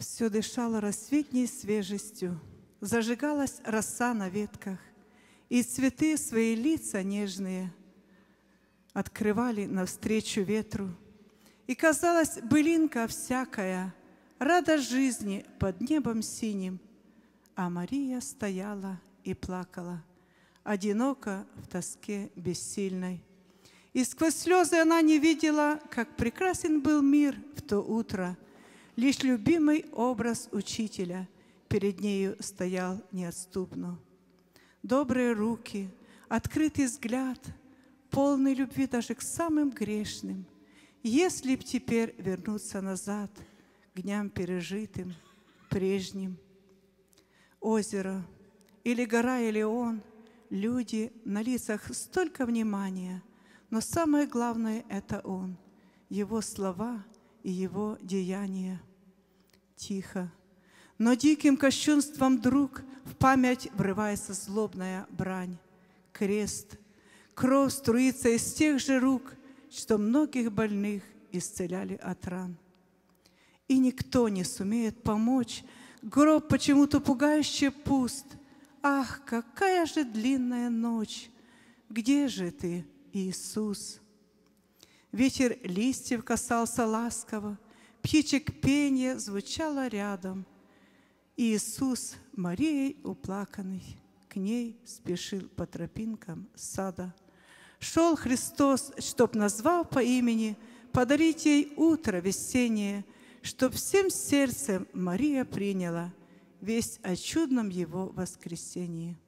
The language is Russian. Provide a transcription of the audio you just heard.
Все дышало рассветней свежестью, зажигалась роса на ветках, и цветы свои лица нежные открывали навстречу ветру. И казалось, былинка всякая, радость жизни под небом синим. А Мария стояла и плакала, одиноко в тоске бессильной. И сквозь слезы она не видела, как прекрасен был мир в то утро. Лишь любимый образ учителя перед нею стоял неотступно. Добрые руки, открытый взгляд, полный любви даже к самым грешным. Если б теперь вернуться назад к дням пережитым, прежним. Озеро, или гора, или он, люди, на лицах столько внимания, но самое главное — это он, его слова и его деяния. Тихо, но диким кощунством вдруг в память врывается злобная брань. Крест, кровь струится из тех же рук, что многих больных исцеляли от ран. И никто не сумеет помочь, гроб почему-то пугающе пуст. Ах, какая же длинная ночь! Где же ты, Иисус? Ветер листьев касался ласково, птичек пение звучало рядом. Иисус, Марией уплаканный, к ней спешил по тропинкам сада. Шел Христос, чтоб, назвав по имени, подарить ей утро весеннее, чтоб всем сердцем Мария приняла весть о чудном Его воскресении.